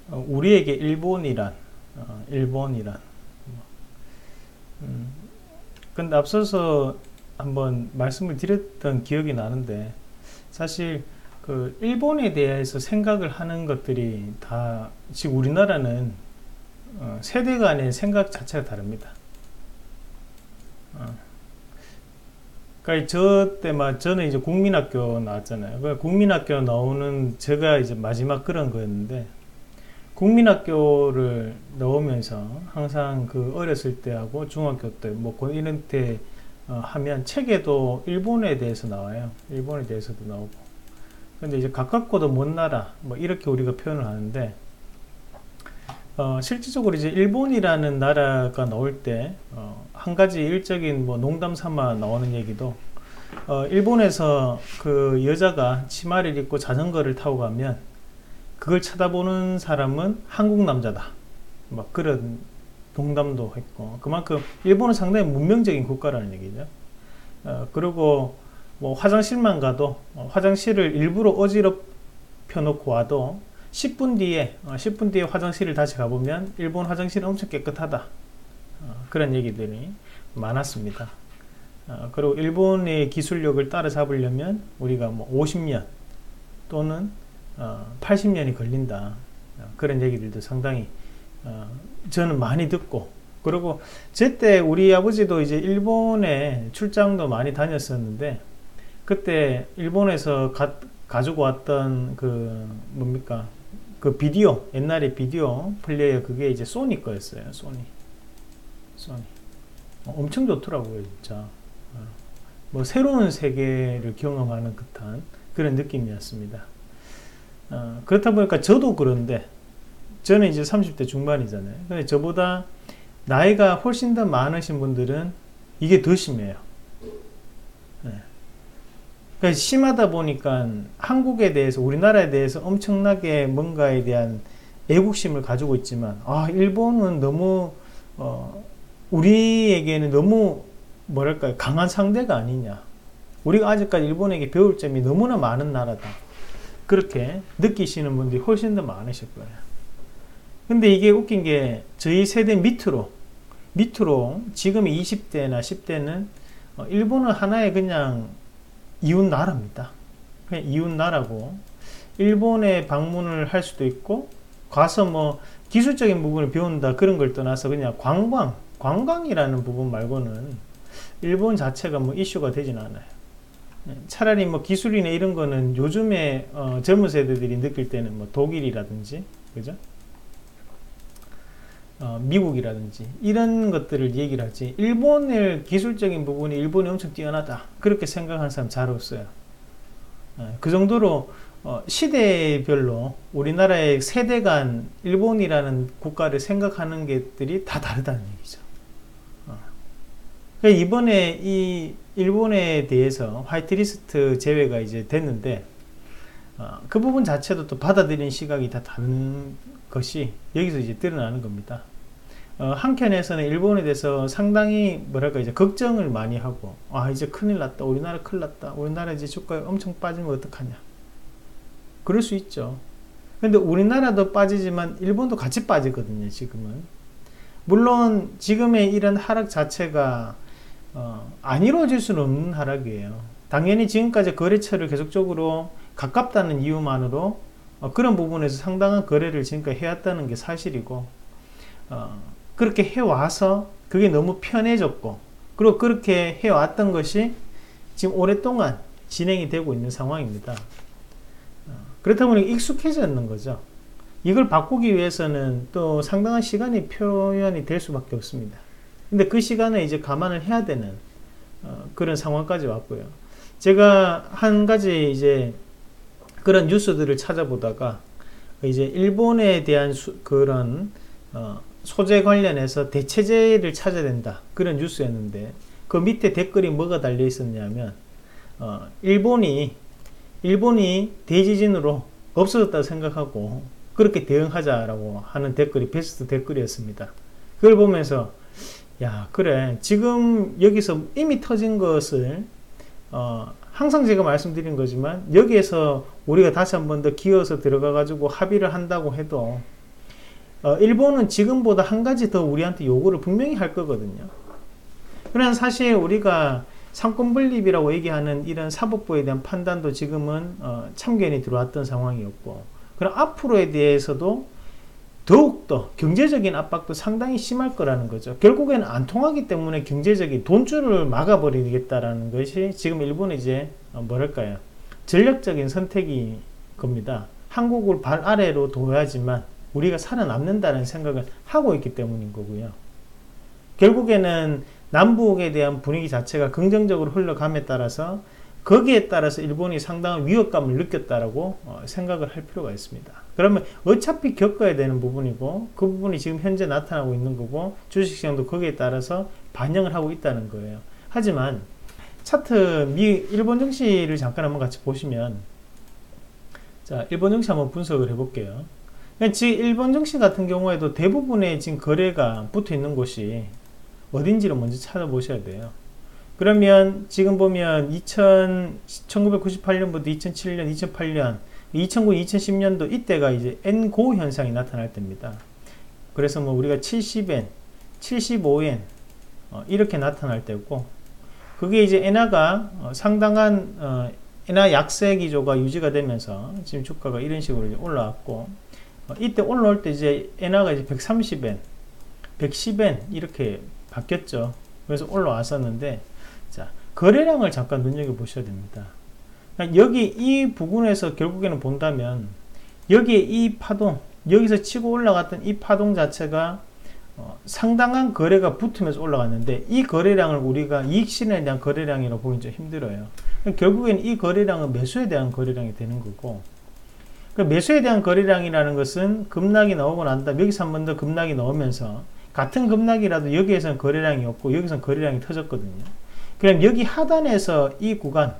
우리에게 일본이란 근데 앞서서 한번 말씀을 드렸던 기억이 나는데, 사실 그 일본에 대해서 생각을 하는 것들이 다 지금 우리나라는 세대 간의 생각 자체가 다릅니다. 어, 그러니까 저 때만 저는 이제 국민학교 나왔잖아요. 그 국민학교 나오는 제가 이제 마지막 그런 거였는데, 국민학교를 나오면서 항상 그 어렸을 때하고 중학교 때 뭐 이런 때 하면 책에도 일본에 대해서 나와요. 일본에 대해서도 나오고. 근데 이제 가깝고도 먼 나라 뭐 이렇게 우리가 표현을 하는데, 실질적으로 이제 일본이라는 나라가 나올 때 한 가지 일적인 뭐 농담 삼아 나오는 얘기도, 일본에서 그 여자가 치마를 입고 자전거를 타고 가면 그걸 쳐다보는 사람은 한국 남자다, 막 그런 농담도 했고, 그만큼 일본은 상당히 문명적인 국가라는 얘기죠. 그리고 뭐 화장실만 가도 화장실을 일부러 어지럽혀 놓고 와도 10분 뒤에 화장실을 다시 가보면 일본 화장실은 엄청 깨끗하다, 그런 얘기들이 많았습니다. 그리고 일본의 기술력을 따라잡으려면 우리가 뭐 50년 또는 80년이 걸린다, 그런 얘기들도 상당히 저는 많이 듣고, 그리고 제때 우리 아버지도 이제 일본에 출장도 많이 다녔었는데, 그때 일본에서 가지고 왔던 그 뭡니까, 그 비디오, 옛날에 비디오 플레이어, 그게 이제 소니 거였어요. 소니 엄청 좋더라고요, 진짜. 뭐 새로운 세계를 경험하는 듯한 그런 느낌이었습니다. 그렇다 보니까 저도 그런데, 저는 이제 30대 중반이잖아요. 근데 저보다 나이가 훨씬 더 많으신 분들은 이게 더 심해요. 네. 그러니까 심하다 보니까 한국에 대해서, 우리나라에 대해서 엄청나게 뭔가에 대한 애국심을 가지고 있지만, 일본은 너무 우리에게는 너무 뭐랄까요, 강한 상대가 아니냐, 우리가 아직까지 일본에게 배울 점이 너무나 많은 나라다, 그렇게 느끼시는 분들이 훨씬 더 많으실 거예요. 근데 이게 웃긴 게, 저희 세대 밑으로 지금 20대나 10대는 일본은 하나의 그냥 이웃 나라입니다. 그냥 이웃 나라고, 일본에 방문을 할 수도 있고, 가서 뭐 기술적인 부분을 배운다 그런 걸 떠나서 그냥 관광이라는 부분 말고는 일본 자체가 뭐 이슈가 되진 않아요. 차라리 뭐 기술이나 이런 거는 요즘에 젊은 세대들이 느낄 때는 뭐 독일이라든지, 그죠? 미국이라든지 이런 것들을 얘기를 하지, 일본의 기술적인 부분이 일본이 엄청 뛰어나다 그렇게 생각하는 사람 잘 없어요. 그 정도로 시대별로 우리나라의 세대 간 일본이라는 국가를 생각하는 것들이 다 다르다는 얘기죠. 그러니까 이번에 이 일본에 대해서 화이트리스트 제외가 이제 됐는데, 그 부분 자체도 또 받아들이는 시각이 다 다른 것이 여기서 이제 드러나는 겁니다. 한켠에서는 일본에 대해서 상당히 뭐랄까 이제 걱정을 많이 하고, 이제 큰일 났다, 우리나라 큰일 났다, 우리나라 이제 주가에 엄청 빠지면 어떡하냐, 그럴 수 있죠. 근데 우리나라도 빠지지만 일본도 같이 빠지거든요, 지금은. 물론 지금의 이런 하락 자체가 안 이루어질 수는 없는 하락이에요. 당연히 지금까지 거래처를 계속적으로 가깝다는 이유만으로 그런 부분에서 상당한 거래를 지금까지 해왔다는 게 사실이고, 그렇게 해와서 그게 너무 편해졌고, 그리고 그렇게 해왔던 것이 지금 오랫동안 진행이 되고 있는 상황입니다. 그렇다 보니 익숙해졌는 거죠. 이걸 바꾸기 위해서는 또 상당한 시간이 표현이 될 수밖에 없습니다. 근데 그 시간에 이제 감안을 해야 되는 그런 상황까지 왔고요. 제가 한 가지 이제 그런 뉴스들을 찾아보다가 이제 일본에 대한 그런 소재 관련해서 대체제를 찾아야 된다, 그런 뉴스였는데, 그 밑에 댓글이 뭐가 달려 있었냐면, 일본이 대지진으로 없어졌다고 생각하고 그렇게 대응하자라고 하는 댓글이 베스트 댓글이었습니다. 그걸 보면서, 야, 그래, 지금 여기서 이미 터진 것을 항상 제가 말씀드린 거지만, 여기에서 우리가 다시 한 번 더 기어서 들어가 가지고 합의를 한다고 해도 일본은 지금보다 한 가지 더 우리한테 요구를 분명히 할 거거든요. 그래서 사실 우리가 상권 분립이라고 얘기하는 이런 사법부에 대한 판단도 지금은 참견이 들어왔던 상황이었고, 그럼 앞으로에 대해서도 더욱더 경제적인 압박도 상당히 심할 거라는 거죠. 결국에는 안 통하기 때문에 경제적인 돈줄을 막아버리겠다라는 것이 지금 일본의 이제 뭐랄까요, 전략적인 선택이 겁니다. 한국을 발 아래로 둬야지만 우리가 살아남는다는 생각을 하고 있기 때문인 거고요. 결국에는 남북에 대한 분위기 자체가 긍정적으로 흘러감에 따라서 거기에 따라서 일본이 상당한 위협감을 느꼈다라고 생각을 할 필요가 있습니다. 그러면 어차피 겪어야 되는 부분이고 그 부분이 지금 현재 나타나고 있는 거고 주식시장도 거기에 따라서 반영을 하고 있다는 거예요. 하지만 차트 일본 증시를 잠깐 한번 같이 보시면, 자, 일본 증시 한번 분석을 해볼게요. 지금 일본 증시 같은 경우에도 대부분의 지금 거래가 붙어 있는 곳이 어딘지를 먼저 찾아보셔야 돼요. 그러면 지금 보면 1998년부터 2007년, 2008년, 2009, 2010년도 이때가 이제 엔고 현상이 나타날 때입니다. 그래서 뭐 우리가 70엔, 75엔 이렇게 나타날 때고, 그게 이제 엔화가 상당한 엔화 약세 기조가 유지가 되면서 지금 주가가 이런 식으로 이제 올라왔고, 이때 올라올 때 이제 엔화가 이제 130엔, 110엔 이렇게 바뀌었죠. 그래서 올라왔었는데, 자, 거래량을 잠깐 눈여겨보셔야 됩니다. 여기 이 부분에서 결국에는 본다면 여기에 이 파동, 여기서 치고 올라갔던 이 파동 자체가 상당한 거래가 붙으면서 올라갔는데, 이 거래량을 우리가 이익 실현에 대한 거래량이라고 보기 좀 힘들어요. 결국에는 이 거래량은 매수에 대한 거래량이 되는 거고, 매수에 대한 거래량이라는 것은 급락이 나오고 난 다음 여기서 한 번 더 급락이 나오면서 같은 급락이라도 여기에서는 거래량이 없고 여기서는 거래량이 터졌거든요. 그럼 여기 하단에서 이 구간,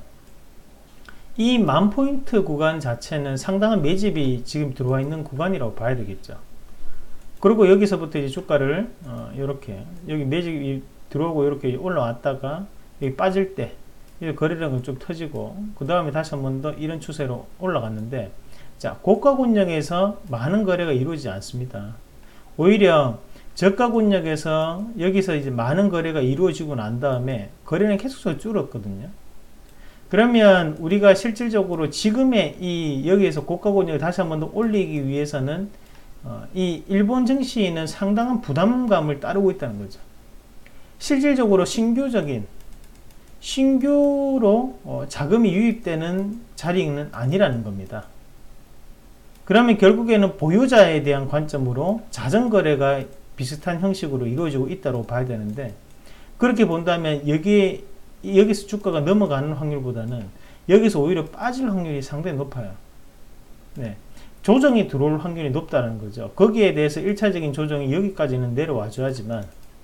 이 10,000포인트 구간 자체는 상당한 매집이 지금 들어와 있는 구간이라고 봐야 되겠죠. 그리고 여기서부터 이제 주가를 이렇게 여기 매집이 들어오고 이렇게 올라왔다가 여기 빠질 때 거래량은 좀 터지고 그 다음에 다시 한 번 더 이런 추세로 올라갔는데, 자, 고가 권역에서 많은 거래가 이루어지지 않습니다. 오히려 저가 권역에서 여기서 이제 많은 거래가 이루어지고 난 다음에 거래는 계속적으로 줄었거든요. 그러면 우리가 실질적으로 지금의 이 여기에서 고가 권역을 다시 한 번 더 올리기 위해서는 이 일본 증시는 상당한 부담감을 따르고 있다는 거죠. 실질적으로 신규로 자금이 유입되는 자리는 아니라는 겁니다. 그러면 결국에는 보유자에 대한 관점으로 자전거래가 비슷한 형식으로 이루어지고 있다고 봐야 되는데, 그렇게 본다면 여기서 주가가 넘어가는 확률보다는 여기서 오히려 빠질 확률이 상당히 높아요. 네. 조정이 들어올 확률이 높다는 거죠. 거기에 대해서 1차적인 조정이 여기까지는 내려와 줘야지만,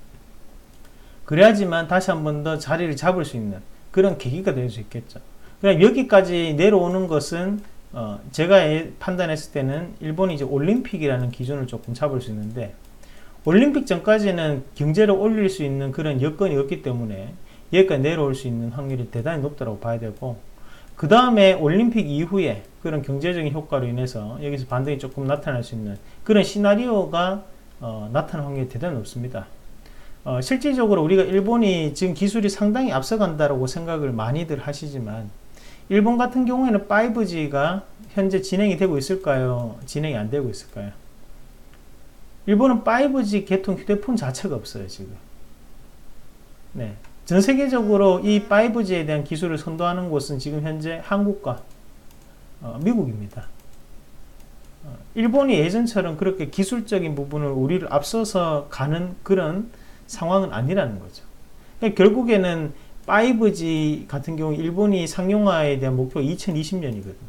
그래야지만 다시 한 번 더 자리를 잡을 수 있는 그런 계기가 될 수 있겠죠. 그냥 여기까지 내려오는 것은 제가 판단했을 때는 일본이 이제 올림픽이라는 기준을 조금 잡을 수 있는데, 올림픽 전까지는 경제를 올릴 수 있는 그런 여건이 없기 때문에 여기까지 내려올 수 있는 확률이 대단히 높다고 봐야 되고, 그 다음에 올림픽 이후에 그런 경제적인 효과로 인해서 여기서 반등이 조금 나타날 수 있는 그런 시나리오가 나타날 확률이 대단히 높습니다. 실질적으로 우리가 일본이 지금 기술이 상당히 앞서간다고 생각을 많이들 하시지만, 일본 같은 경우에는 5G가 현재 진행이 되고 있을까요? 진행이 안 되고 있을까요? 일본은 5G 계통 휴대폰 자체가 없어요, 지금. 네. 전 세계적으로 이 5G에 대한 기술을 선도하는 곳은 지금 현재 한국과 미국입니다. 일본이 예전처럼 그렇게 기술적인 부분을 우리를 앞서서 가는 그런 상황은 아니라는 거죠. 그러니까 결국에는 5G 같은 경우 일본이 상용화에 대한 목표가 2020년이거든요.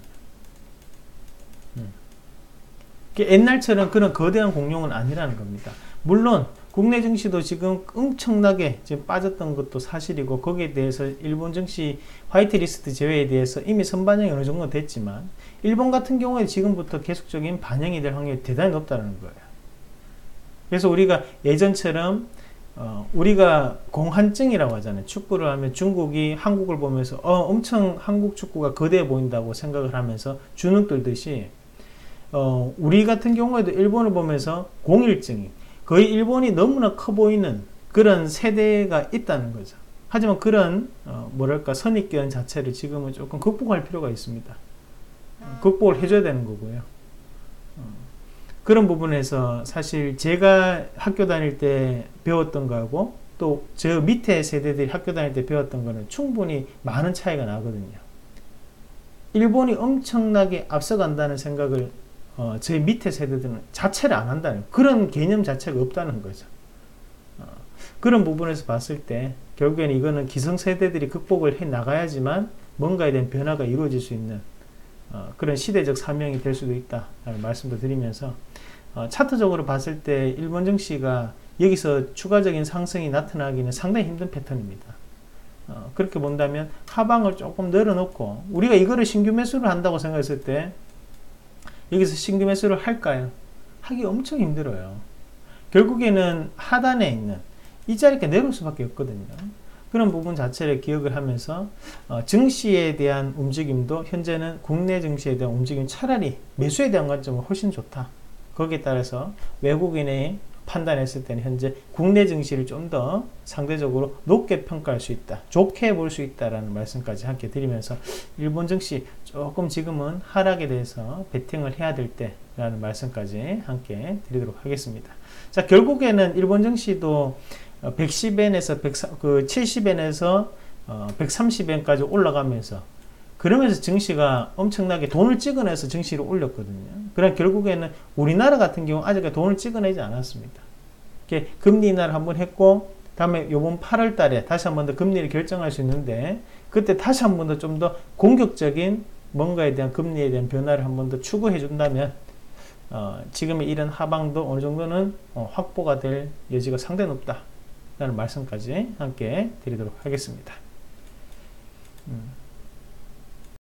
옛날처럼 그런 거대한 공룡은 아니라는 겁니다. 물론 국내 증시도 지금 엄청나게 지금 빠졌던 것도 사실이고, 거기에 대해서 일본 증시 화이트리스트 제외에 대해서 이미 선반영이 어느 정도 됐지만, 일본 같은 경우에 지금부터 계속적인 반영이 될 확률이 대단히 높다는 거예요. 그래서 우리가 예전처럼 우리가 공한증이라고 하잖아요. 축구를 하면 중국이 한국을 보면서 엄청 한국 축구가 거대해 보인다고 생각을 하면서 주눅 들듯이 우리 같은 경우에도 일본을 보면서 공일증이 거의 일본이 너무나 커 보이는 그런 세대가 있다는 거죠. 하지만 그런 뭐랄까 선입견 자체를 지금은 조금 극복할 필요가 있습니다. 극복을 해줘야 되는 거고요. 그런 부분에서 사실 제가 학교 다닐 때 배웠던 거하고 또 저 밑에 세대들이 학교 다닐 때 배웠던 거는 충분히 많은 차이가 나거든요. 일본이 엄청나게 앞서간다는 생각을 저희 밑에 세대들은 자체를 안 한다는 그런 개념 자체가 없다는 거죠. 그런 부분에서 봤을 때 결국에는 이거는 기성세대들이 극복을 해 나가야지만 뭔가에 대한 변화가 이루어질 수 있는 그런 시대적 사명이 될 수도 있다라는 말씀도 드리면서 차트적으로 봤을 때 일본 증시가 여기서 추가적인 상승이 나타나기는 상당히 힘든 패턴입니다. 그렇게 본다면 하방을 조금 늘어놓고 우리가 이거를 신규 매수를 한다고 생각했을 때 여기서 신규 매수를 할까요? 하기 엄청 힘들어요. 결국에는 하단에 있는 이 자리에 내려올 수밖에 없거든요. 그런 부분 자체를 기억을 하면서 증시에 대한 움직임도 현재는 국내 증시에 대한 움직임 차라리 매수에 대한 관점은 훨씬 좋다. 거기에 따라서 외국인의 판단했을 때는 현재 국내 증시를 좀 더 상대적으로 높게 평가할 수 있다. 좋게 볼 수 있다라는 말씀까지 함께 드리면서 일본 증시 조금 지금은 하락에 대해서 베팅을 해야 될 때라는 말씀까지 함께 드리도록 하겠습니다. 자, 결국에는 일본 증시도 110엔에서 70엔에서 130엔까지 올라가면서 그러면서 증시가 엄청나게 돈을 찍어내서 증시를 올렸거든요. 그럼 결국에는 우리나라 같은 경우 아직 돈을 찍어내지 않았습니다. 이렇게 금리 인하를 한번 했고 다음에 요번 8월 달에 다시 한번 더 금리를 결정할 수 있는데 그때 다시 한번 더 좀 더 공격적인 뭔가에 대한 금리에 대한 변화를 한번 더 추구해 준다면 지금의 이런 하방도 어느 정도는 확보가 될 여지가 상당히 높다 라는 말씀까지 함께 드리도록 하겠습니다.